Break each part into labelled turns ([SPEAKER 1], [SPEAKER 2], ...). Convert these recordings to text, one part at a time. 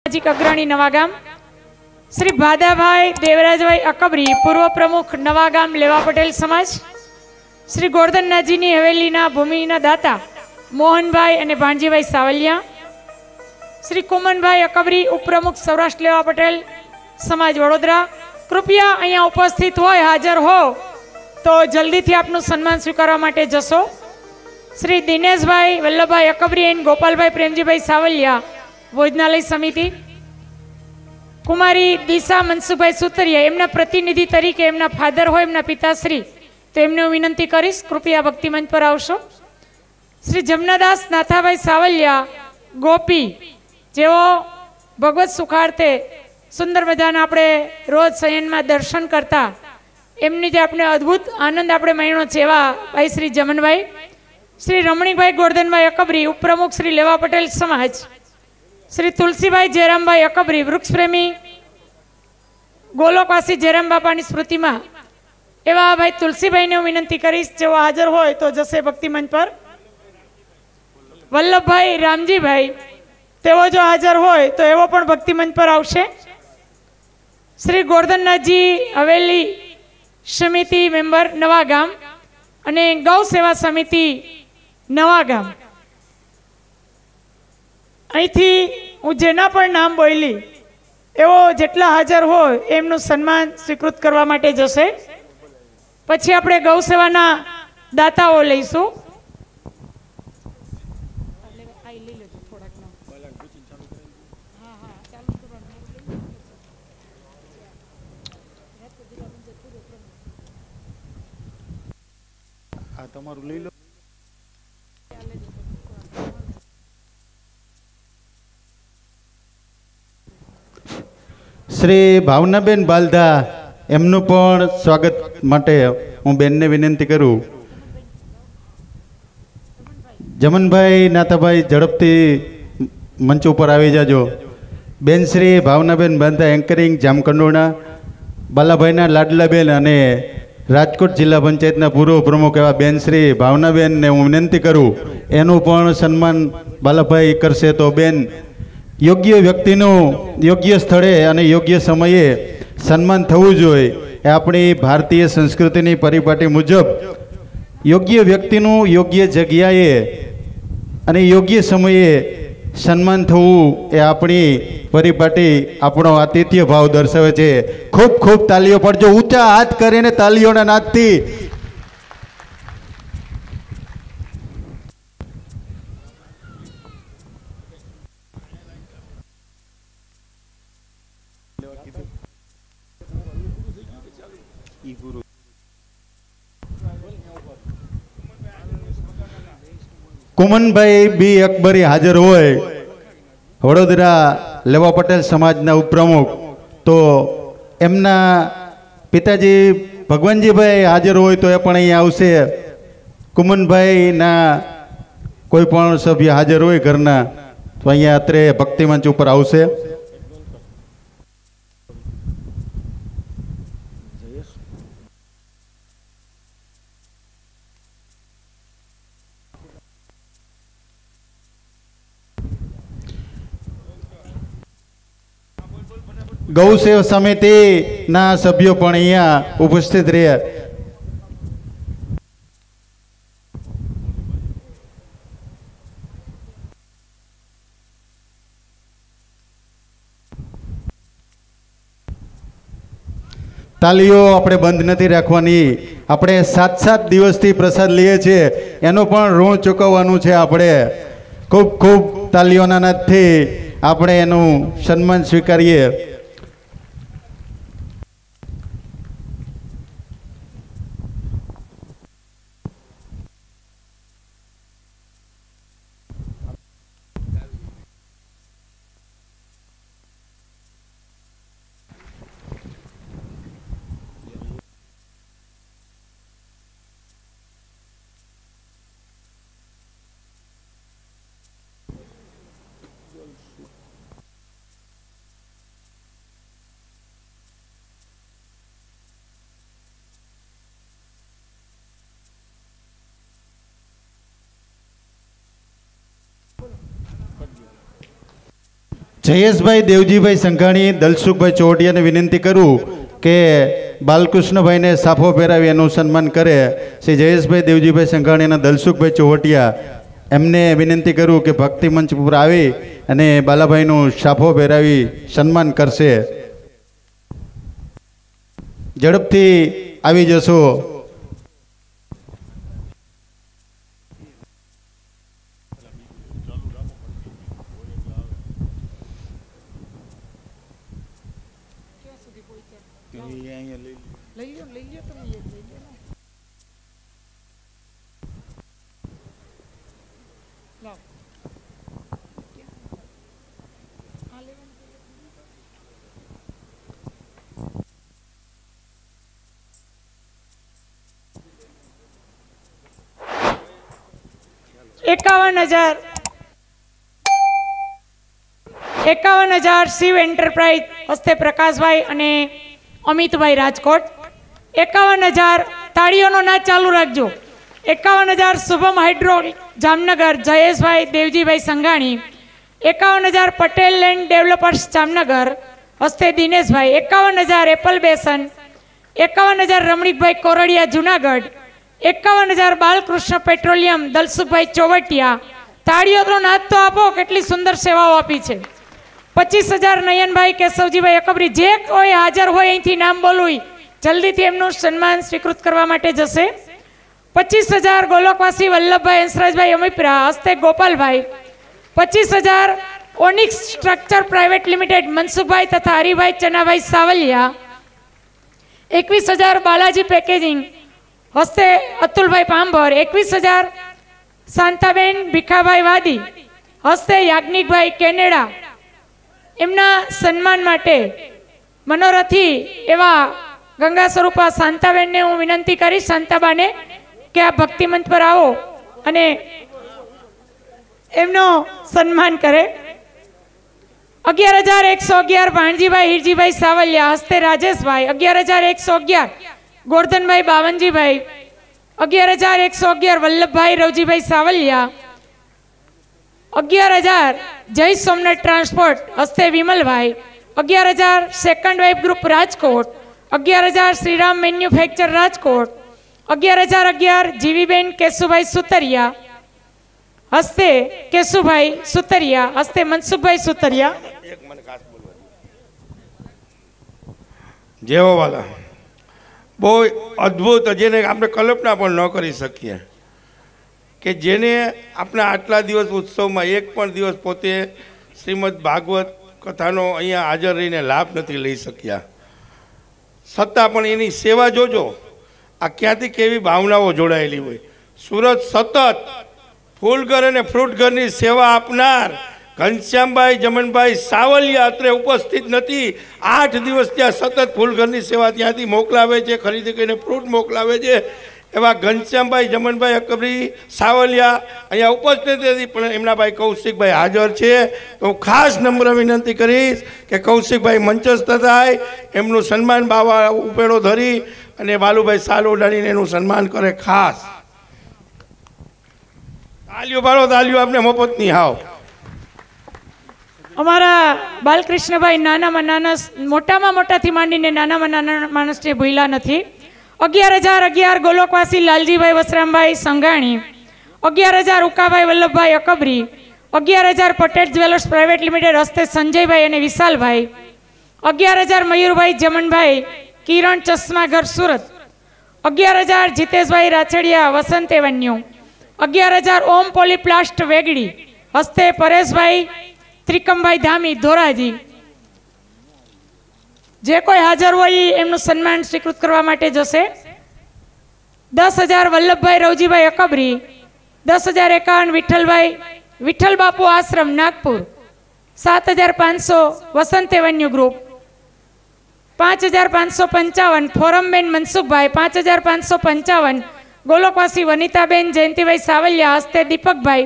[SPEAKER 1] સામાજિક અગ્રણી નવાગામ, શ્રી ભાદાભાઈ દેવરાજભાઈ અકબરી પૂર્વ પ્રમુખ નવાગામ લેવા પટેલ સમાજ, શ્રી ગોરધનનાથજીની હવેલીના ભૂમિના દાતા મોહનભાઈ અને ભાણજીભાઈ સાવલિયા, શ્રી કુમનભાઈ અકબરી ઉપપ્રમુખ સૌરાષ્ટ્ર લેવા પટેલ સમાજ વડોદરા, કૃપયા અહીંયા ઉપસ્થિત હોય હાજર હો તો જલ્દીથી આપનું સન્માન સ્વીકારવા માટે જશો. શ્રી દિનેશભાઈ વલ્લભભાઈ અકબરી એન્ડ ગોપાલભાઈ પ્રેમજીભાઈ સાવલિયા ભોજનાલય સમિતિ, કુમારી દિશા મનસુભાઈ સુતરિયા એમના પ્રતિનિધિ તરીકે એમના ફાધર હોય એમના પિતાશ્રી, તો એમને હું વિનંતી કરીશ કૃપયા ભક્તિમંચ પર આવશો. શ્રી જમનાદાસ નાથાભાઈ સાવલિયા ગોપી, જેઓ ભગવત સુખાર્થે સુંદર મજાના આપણે રોજ શયનમાં દર્શન કરતા, એમની જે આપણે અદ્ભુત આનંદ આપણે માણ્યો છે એવા ભાઈ શ્રી જમનભાઈ, શ્રી રમણીકભાઈ ગોરધનભાઈ અકબરી ઉપપ્રમુખ શ્રી લેવા પટેલ સમાજ, શ્રી તુલસીભાઈ જયરામભાઈ અકબરી વૃક્ષપ્રેમી ગોલોકવાસી જયરામ બાપાની સ્મૃતિમાં એવા ભાઈ તુલસીભાઈને હું વિનંતી કરીશ જેઓ હાજર હોય તો જશે ભક્તિમંચ પર. વલ્લભભાઈ રામજીભાઈ તેઓ જો હાજર હોય તો એવો પણ ભક્તિમંચ પર આવશે. શ્રી ગોરધનનાથજી હવેલી સમિતિ મેમ્બર નવાગામ અને ગૌ સેવા સમિતિ નવાગામ, અહીંથી હું જેના પણ નામ બોલી એવો જેટલા હાજર હોય એમનું સન્માન સ્વીકૃત કરવા માટે જશે. પછી આપણે ગૌ સેવાના દાતાઓ લઈશું.
[SPEAKER 2] તમારું લઈ લો. શ્રી ભાવનાબેન બાલધા એમનું પણ સ્વાગત માટે હું બેનને વિનંતી કરું. જમનભાઈ નાથાભાઈ ઝડપથી મંચ ઉપર આવી જાજો. બેન શ્રી ભાવનાબેન બાલધા એન્કરિંગ જામકંડોરણા, બાલાભાઈના લાડલાબેન અને રાજકોટ જિલ્લા પંચાયતના પૂર્વ પ્રમુખ એવા બેન શ્રી ભાવનાબેનને હું વિનંતી કરું એનું પણ સન્માન બાલાભાઈ કરશે. તો બેન, યોગ્ય વ્યક્તિનું યોગ્ય સ્થળે અને યોગ્ય સમયે સન્માન થવું જોઈએ એ આપણી ભારતીય સંસ્કૃતિની પરિપાટી મુજબ યોગ્ય વ્યક્તિનું યોગ્ય જગ્યાએ અને યોગ્ય સમયે સન્માન થવું એ આપણી પરિપાટી આપણો આતિથ્ય ભાવ દર્શાવે છે. ખૂબ ખૂબ તાલીઓ પડજો, ઊંચા હાથ કરીને તાલીઓના નાદથી. કુમનભાઈ બી અકબરી હાજર હોય, વડોદરા લેવા પટેલ સમાજના ઉપપ્રમુખ, તો એમના પિતાજી ભગવાનજીભાઈ હાજર હોય તો એ પણ અહીંયા આવશે. કુમનભાઈના કોઈ પણ સભ્ય હાજર હોય ઘરના તો અહીંયા અત્રે ભક્તિમંચ ઉપર આવશે. ગૌ સેવા સમિતિના સભ્યો પણ અહીંયા ઉપસ્થિત રહ્યા. તાલીઓ આપણે બંધ નથી રાખવાની. આપણે 7 દિવસથી પ્રસાદ લઈએ છીએ એનું પણ ઋણ ચૂકવવાનું છે. આપણે ખૂબ ખૂબ તાલીઓના નાદથી આપણે એનું સન્માન સ્વીકારીએ. જયેશભાઈ દેવજીભાઈ સંઘાણી દલસુખભાઈ ચોવટિયાને વિનંતી કરું કે બાલકૃષ્ણભાઈને સાફો પહેરાવી એનું સન્માન કરે. શ્રી જયેશભાઈ દેવજીભાઈ સંઘાણી અને દલસુખભાઈ ચોવટિયા એમને વિનંતી કરું કે ભક્તિ મંચ ઉપર આવી અને બાલાભાઈનું સાફો પહેરાવી સન્માન કરશે. ઝડપથી આવી જશો.
[SPEAKER 1] એકાવન હજાર શિવ એન્ટરપ્રાઇઝ હસ્તે પ્રકાશભાઈ અને અમિતભાઈ રાજકોટ. 51,000 તાળીઓનો નાચ ચાલુ રાખજો. 51,000 Shubham hydro Jamnagar Jayeshbhai Devjibhai Sanghani. 51,000 Patel land developers Jamnagar હસ્તે દિનેશભાઈ. 51,000 એપલ બેસન. 51,000 રમણીકભાઈ કોરડિયા જુનાગઢ. 51,000 બાલકૃષ્ણ પેટ્રોલિયમ દલસુખભાઈ ચોવટિયા. તાળીઓનો નાદ તો આપો, કેટલી સુંદર સેવાઓ આપી છે. 25,000 નયનભાઈ કેશવજીભાઈ અકબરી. જે કોઈ હાજર હોય અહીંથી નામ બોલવું જલ્દીથી એમનું સન્માન સ્વીકૃત કરવા માટે જશે. 25,000 ગોલોકવાસી વલ્લભભાઈ હંસરાજભાઈ અમીપરા હસ્તે Gopalbhai. 25,000 onyx structure private limited Mansukhbhai તથા હરિભાઈ ચનાભાઈ સાવલિયા. 21,000 બાલાજી પેકેજિંગ હસ્તે અતુલભાઈ પાંભર. 21,000 શાંતાબેન ભીખાભાઈ વાદી હસ્તે યાજ્ઞિકભાઈ કેનેડા. એમના સન્માન માટે મનોરથી એવા ગંગા સ્વરૂપા શાંતાબેનને હું વિનંતી કરીશ, શાંતાબાને, કે આ ભક્તિમંચ પર આવો અને એમનો સન્માન કરે. 11,111 ભાણજીભાઈ હિરજીભાઈ સાવલિયા હસ્તે રાજેશભાઈ. 11,111 ગોરધનભાઈ બાવનજીભાઈ. 11,111 વલ્લભભાઈ રવજીભાઈ સાવલિયા. 11,000 જય સોમનાથ ટ્રાન્સપોર્ટ હસ્તે Vimalbhai. 11,000 second web group Rajkot. 11,000 Shriram manufacture Rajkot. 11,011 Jiviben Keshubhai Sutariya હસ્તે કેશુભાઈ સુતરિયા હસ્તે મનસુખભાઈ સુતરિયા.
[SPEAKER 3] જેવો વાલા બહુ અદ્ભુત, જેને આપણે કલ્પના પણ ન કરી શકીએ કે જેને આપણે આટલા દિવસ ઉત્સવમાં એક પણ દિવસ પોતે શ્રીમદ ભાગવત કથાનો અહીંયા હાજર રહીને લાભ નથી લઈ શક્યા, છતાં પણ એની સેવા જોજો. આ ક્યાંથી કેવી ભાવનાઓ જોડાયેલી હોય. સુરત સતત ફૂલઘર અને ફ્રૂટ ઘરની સેવા આપનાર ઘનશ્યામભાઈ જમનભાઈ સાવલિયા અત્રે ઉપસ્થિત નથી. 8 દિવસ ત્યાં સતત ફૂલઘરની સેવા ત્યાંથી મોકલાવે છે, ખરીદી કરીને ફ્રૂટ મોકલાવે છે. એવા ઘનશ્યામભાઈ જમનભાઈ અકબરી સાવલિયા અહીંયા ઉપસ્થિત નથી, પણ એમના ભાઈ કૌશિકભાઈ હાજર છે. તો હું ખાસ નમ્ર વિનંતી કરીશ કે કૌશિકભાઈ મંચસ્થ થાય, એમનું સન્માન બાવા ઉપેડો ધરી અને બાલુભાઈ સાલ ઉડાડીને એનું સન્માન કરે. ખાસ તાલીઓ પાડો, તાલીઓ આપણે મફતની હાવ.
[SPEAKER 1] અમારા બાલકૃષ્ણભાઈ નાનામાં નાના, મોટામાં મોટાથી માંડીને નાનામાં નાના માણસને ભૂલ્યા નથી. 11,011 ગોલોકવાસી Laljibhai Vasrambhai Sanghani. 11,000 Ukabhai Vallabhbhai Akbari. 11,000 Patel jewellers private limited હસ્તે સંજયભાઈ અને વિશાલભાઈ. 11,000 મયુરભાઈ જમનભાઈ કિરણ ચશ્માઘર સુરત. 11,000 જીતેશભાઈ રાછડિયા વસંત એવન્યુ. 11,000 ઓમ પોલીપ્લાસ્ટ વેગડી હસ્તે પરેશભાઈ ત્રિકમભાઈ ધામી ધોરાજી. જે કોઈ હાજર હોય એમનું સન્માન સ્વીકૃત કરવા માટે જશે. 10,000 વલ્લભભાઈ રવજીભાઈ અકબરી. 10,051 વિઠ્ઠલભાઈ વિઠ્ઠલ બાપુ આશ્રમ નાગપુર. 7,500 Vasant avenue group. 5,555 ફોરમબેન મનસુખભાઈ. 5,555 ગોલોકવાસી વનિતાબેન જયંતિભાઈ સાવલિયા હસ્તે Deepakbhai.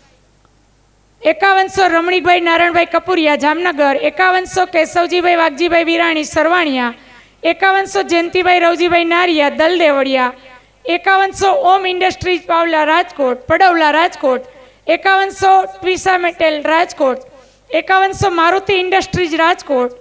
[SPEAKER 1] 5100 Ramnikbhai Narayanbhai Kapuriya Jamnagar. 5100 Keshavjibhai Vaghjibhai Virani Sarvaniya. 5100 Jayantibhai Ravjibhai Nariya Daldevdiya. 5100 Om industries Pavla Rajkot Padavla Rajkot. 5100 Twisa metal Rajkot. 5100 Maruti industries Rajkot